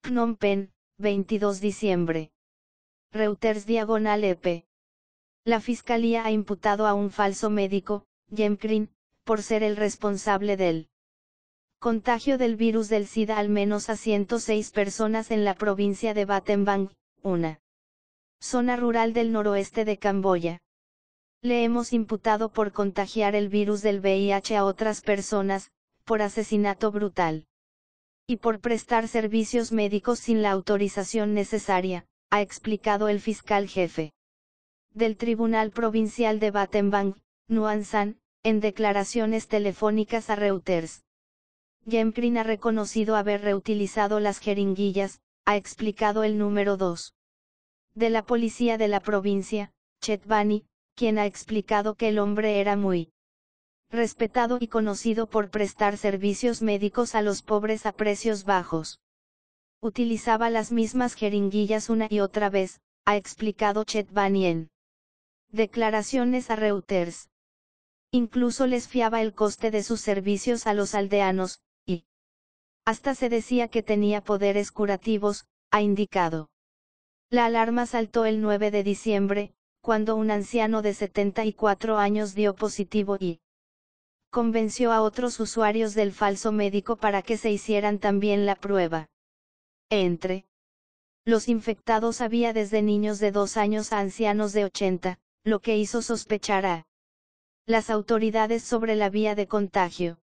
Phnom Penh, 22 diciembre. Reuters/EP. La fiscalía ha imputado a un falso médico, Jemkrin, por ser el responsable del contagio del virus del SIDA al menos a 106 personas en la provincia de Battambang, una zona rural del noroeste de Camboya. Le hemos imputado por contagiar el virus del VIH a otras personas, por asesinato brutal y por prestar servicios médicos sin la autorización necesaria, ha explicado el fiscal jefe del Tribunal Provincial de Battambang, Nguyen San, en declaraciones telefónicas a Reuters. Jemkrin ha reconocido haber reutilizado las jeringuillas, ha explicado el número 2 de la policía de la provincia, Chet Bani, quien ha explicado que el hombre era muy respetado y conocido por prestar servicios médicos a los pobres a precios bajos. Utilizaba las mismas jeringuillas una y otra vez, ha explicado Chet Bani en declaraciones a Reuters. Incluso les fiaba el coste de sus servicios a los aldeanos, y hasta se decía que tenía poderes curativos, ha indicado. La alarma saltó el 9 de diciembre, cuando un anciano de 74 años dio positivo y convenció a otros usuarios del falso médico para que se hicieran también la prueba. Entre los infectados había desde niños de 2 años a ancianos de 80, lo que hizo sospechar a las autoridades sobre la vía de contagio.